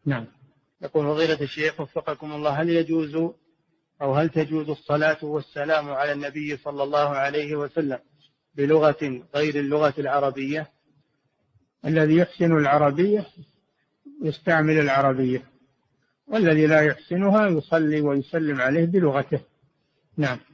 نعم. يقول فضيلة الشيخ وفقكم الله، هل يجوز أو هل تجوز الصلاة والسلام على النبي صلى الله عليه وسلم بلغة غير اللغة العربية؟ الذي يحسن العربية يستعمل العربية، والذي لا يحسنها يصلي ويسلم عليه بلغته. نعم.